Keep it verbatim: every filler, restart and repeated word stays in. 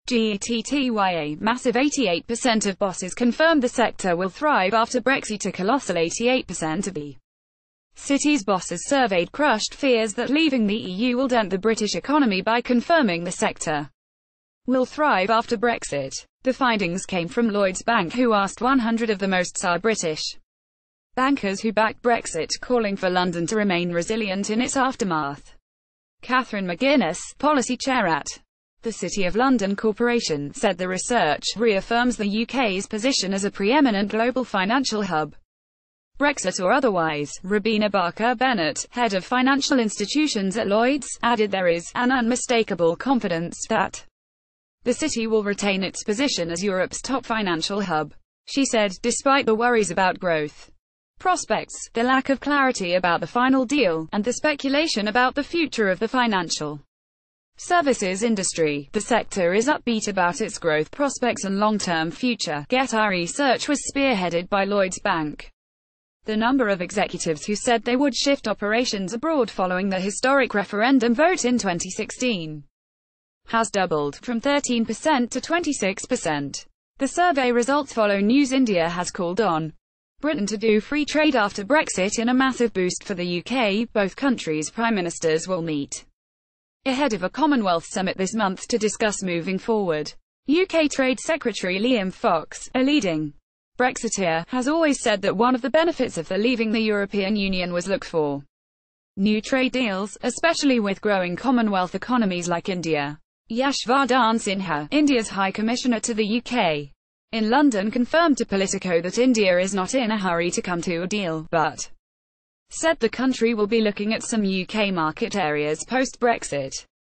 GETTYA, massive eighty-eight percent of bosses confirmed the sector will thrive after Brexit. A colossal eighty-eight percent of the city's bosses surveyed crushed fears that leaving the E U will dent the British economy by confirming the sector will thrive after Brexit. The findings came from Lloyds Bank, who asked one hundred of the most S A R British bankers who backed Brexit, calling for London to remain resilient in its aftermath. Catherine McGuinness, policy chair at the City of London Corporation, said the research reaffirms the U K's position as a preeminent global financial hub, Brexit or otherwise. Robina Barker-Bennett, head of financial institutions at Lloyds, added there is an unmistakable confidence that the city will retain its position as Europe's top financial hub. She said, despite the worries about growth prospects, the lack of clarity about the final deal, and the speculation about the future of the financial services industry, the sector is upbeat about its growth prospects and long-term future. GETTYA research was spearheaded by Lloyds Bank. The number of executives who said they would shift operations abroad following the historic referendum vote in twenty sixteen has doubled, from thirteen percent to twenty-six percent. The survey results follow news India has called on Britain to do free trade after Brexit in a massive boost for the U K. Both countries' prime ministers will meet ahead of a Commonwealth summit this month to discuss moving forward. U K Trade Secretary Liam Fox, a leading BrexitA, has always said that one of the benefits of the leaving the European Union was look for new trade deals, especially with growing Commonwealth economies like India. Yashvardhan Sinha, India's High Commissioner to the U K in London, confirmed to Politico that India is not in a hurry to come to a deal, but said the country will be looking at some U K market areas post-Brexit.